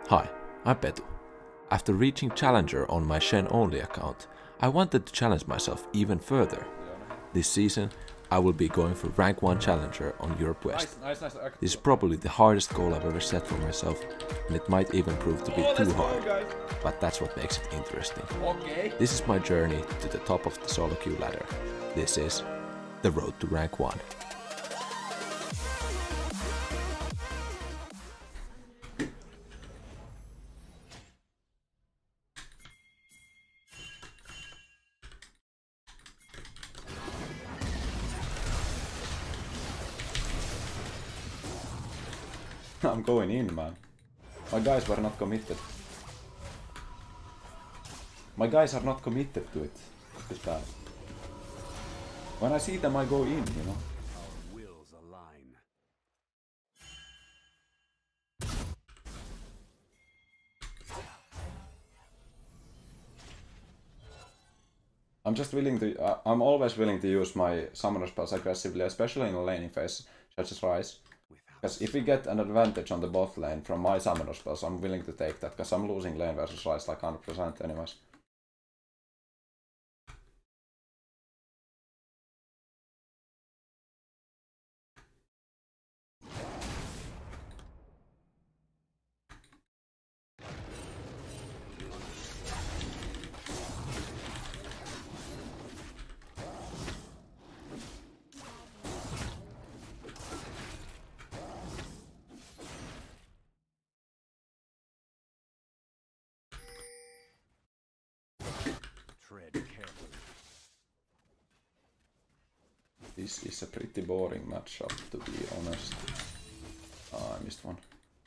Hi, I'm Petu. After reaching Challenger on my Shen only account, I wanted to challenge myself even further. This season, I will be going for rank 1 Challenger on Europe West. Nice. This is probably the hardest goal I've ever set for myself, and it might even prove to be too hard, but that's what makes it interesting. Okay. This is my journey to the top of the solo queue ladder. This is the road to rank 1. I'm going in, man. My guys were not committed. My guys are not committed to it. It's bad. When I see them, I go in, you know. Our wills align. I'm just willing to. I'm always willing to use my summoner spells aggressively, especially in a laning phase, such as Rise. Because if we get an advantage on the bot lane from my summoner spells, I'm willing to take that, because I'm losing lane versus Rise like 100% anyways. Tread carefully. This is a pretty boring matchup, to be honest. Oh, I missed one.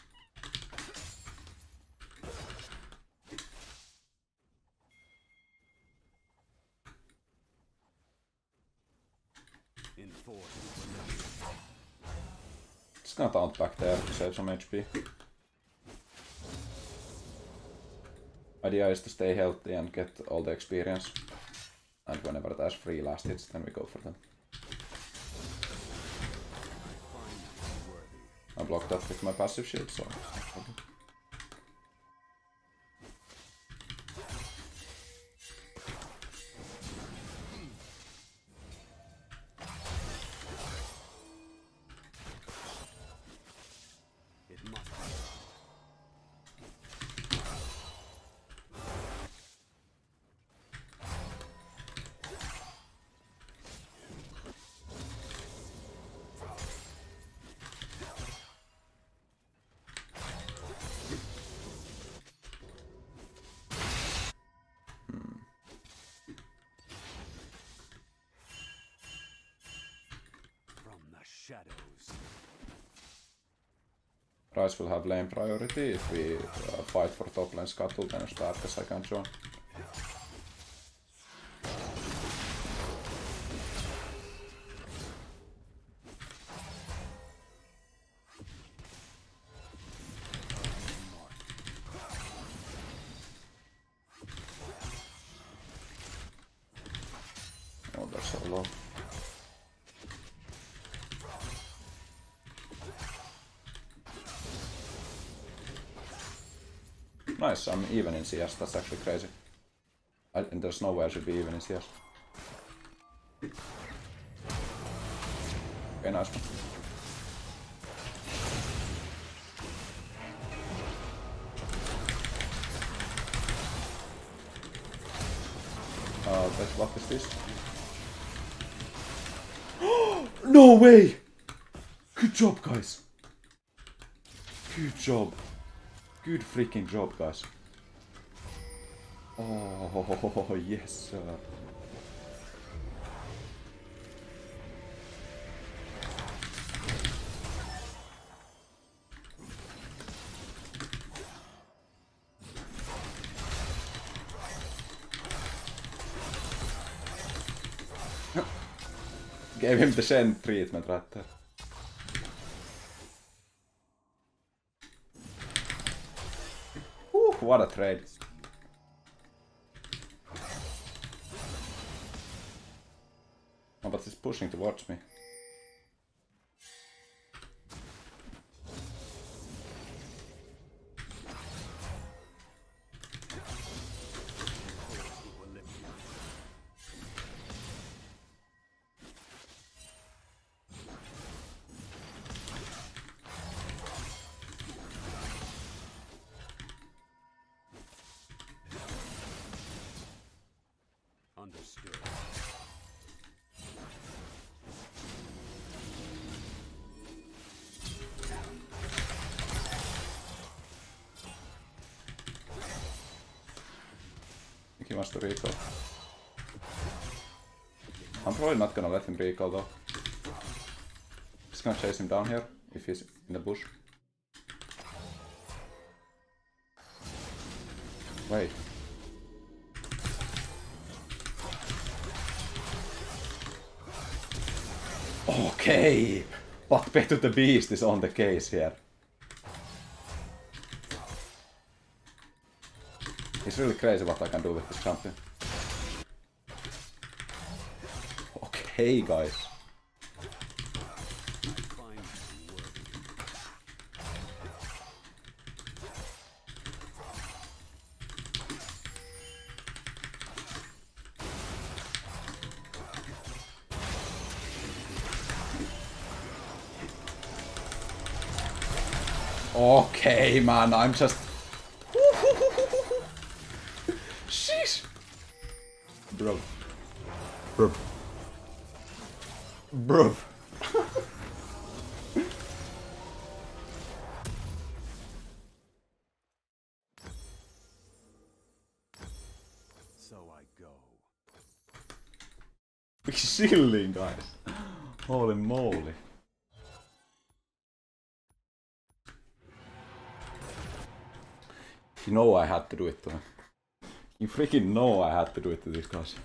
Just gonna taunt back there to save some HP. Idea is to stay healthy and get all the experience. And whenever there's free last hits, then we go for them. I blocked that with my passive shield, so... Shadows. Rise will have lane priority if we fight for top lane scuttle, then it's bad because I can't join. Oh, they're so low. Nice, I'm even in CS, that's actually crazy. And there's no way I should be even in CS. Okay, nice one. What is this? No way! Good job, guys! Good job. Good freaking job, guys. Oh, yes, sir. Gave him the Shen treatment right there. What a trade. Oh, but it's pushing towards me. wants to recall. I'm probably not gonna let him recall though. Just gonna chase him down here if he's in the bush. Wait. Okay! But Petu the Beast is on the case here. It's really crazy what I can do with this champion. Okay, guys. Okay, man, I'm just... Sheesh! Bro. Bro. Bro. So I go. Be chilling, guys. Holy moly. You know I had to do it to him. You freaking know I had to do it to these guys.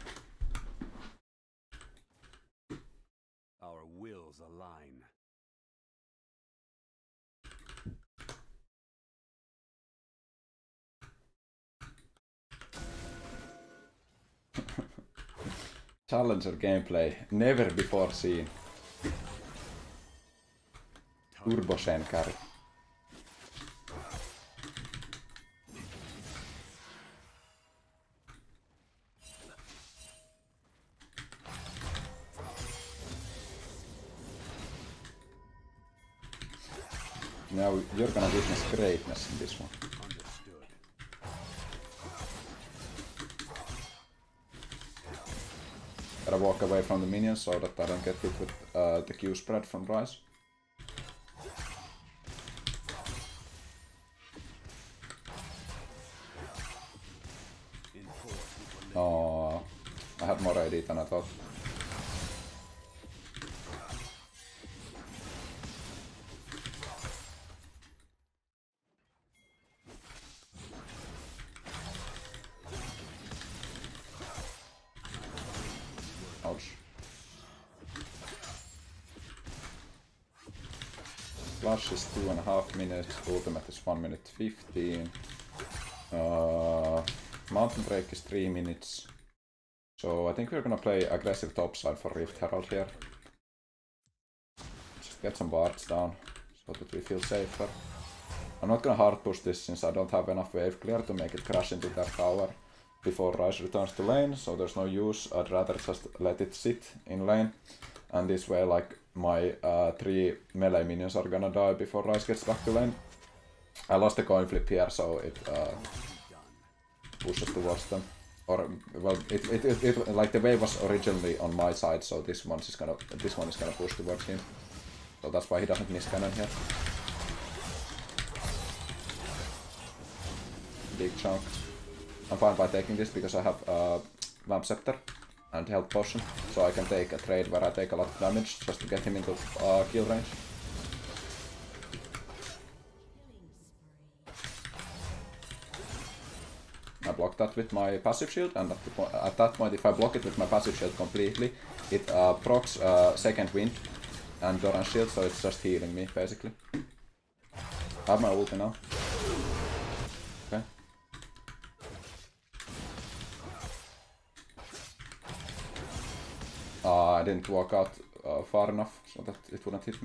Our wills align. Challenger gameplay, never before seen. Turbo Shen carry. Now you're gonna witness greatness in this one. Understood. Gotta walk away from the minions so that I don't get hit with the Q spread from Ryze. Oh, I had more AD than I thought. Ouch. Flash is 2.5 minutes, ultimate is 1 minute 15. Mountain Break is 3 minutes. So I think we're gonna play aggressive topside for Rift Herald here. Just get some wards down so that we feel safer. I'm not gonna hard push this since I don't have enough wave clear to make it crash into their tower before Ryze returns to lane, so there's no use. I'd rather just let it sit in lane, and this way like my 3 melee minions are gonna die before Ryze gets back to lane. I lost the coin flip here, so it pushes towards them. Or well, it like the wave was originally on my side, so this one is gonna push towards him. So that's why he doesn't miss cannon here. Big chunk. I'm fine by taking this because I have Vamp Scepter and Health Potion, so I can take a trade where I take a lot of damage just to get him into kill range. I block that with my passive shield, and at that point if I block it with my passive shield completely, it procs second wind and Doran shield, so it's just healing me basically. I have my ulti now. Okay. I didn't walk out far enough so that it wouldn't hit me.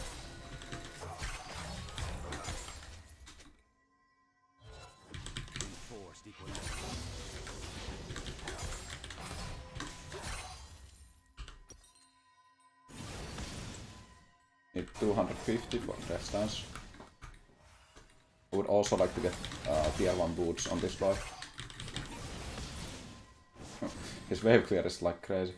Need 250 for Death Stance. I would also like to get tier 1 boots on this guy. His wave clear is like crazy.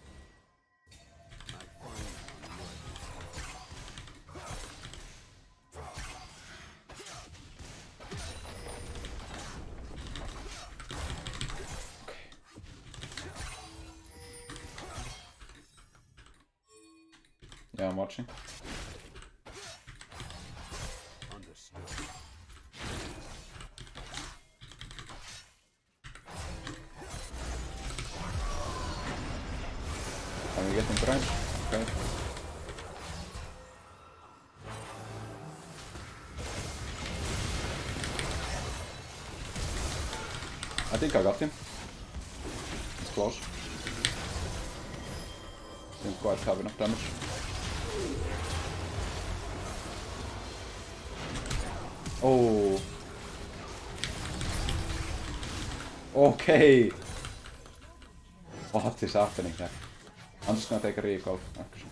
Yeah, I'm watching. Understood. Can we get into range? Okay. I think I got him. It's close. Didn't quite have enough damage. Oh. Okay. What is happening here? I'm just gonna take a recall, actually.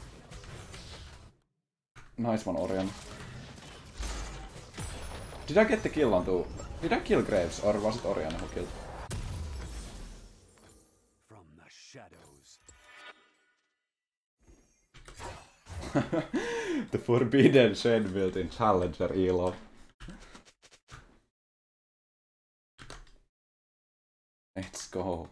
Nice one, Orion. Did I get the kill onto... Did I kill Graves, or was it Orion who killed? From the shadows. The forbidden Shen built in Challenger Elo. Let's go.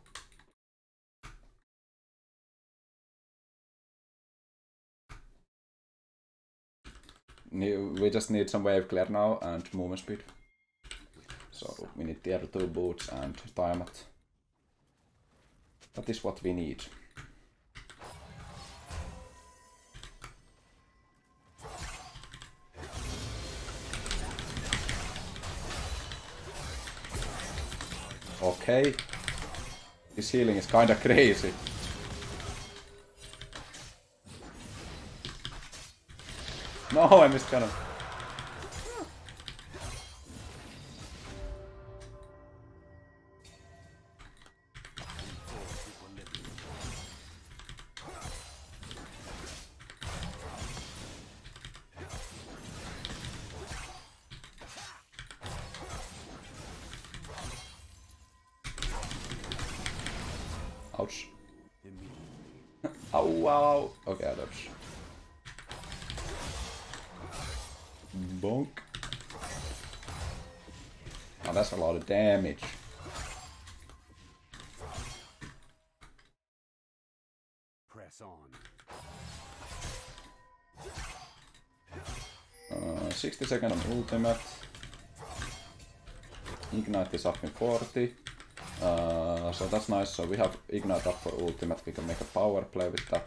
We just need some wave clear now and movement speed. So we need tier 2 boots and Tiamat. That is what we need. Okay. This healing is kinda crazy. No, I missed cannon. Ouch. Ow, ow. Okay, I dodge. Bonk. Oh, that's a lot of damage. Press on. 60 seconds on ultimate. Ignite is up in 40. So that's nice. So we have Ignite up for ultimate. We can make a power play with that.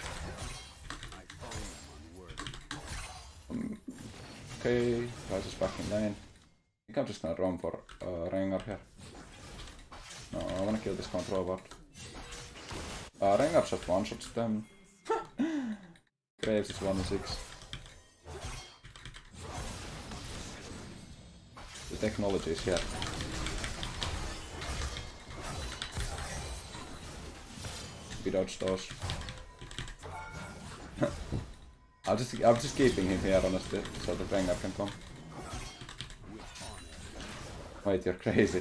Okay, Ryze is back in lane. I think I'm just gonna roam for Rengar here. No, I wanna kill this control ward. Rengar just one-shots them. Graves is 1-6. The technology is here. We dodge those. I'm just keeping him here honestly, so the Rengar can come. Wait, you're crazy.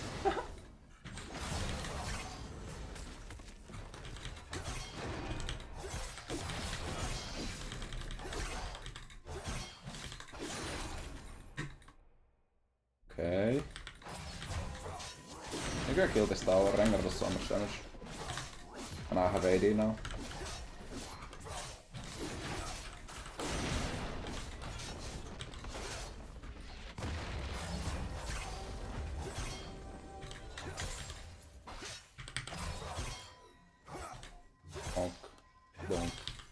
Okay. Maybe I kill this tower, Rengar does so much damage. And I have AD now. Bonk. Bonk.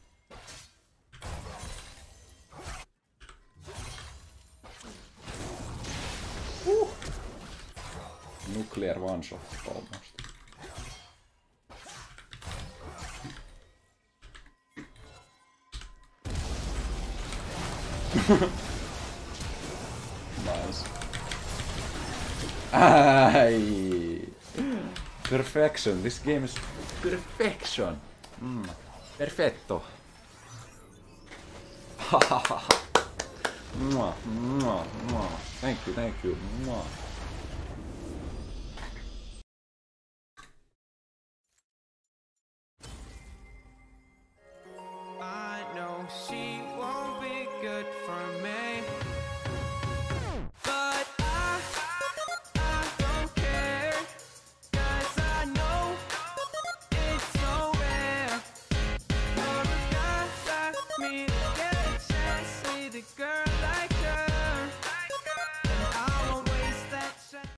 Woo. Nuclear one shot almost. Nice. Aye. Perfection. This game is perfection. Perfetto. Mwah, mwah, mwah. Thank you, thank you. Mwah. I know she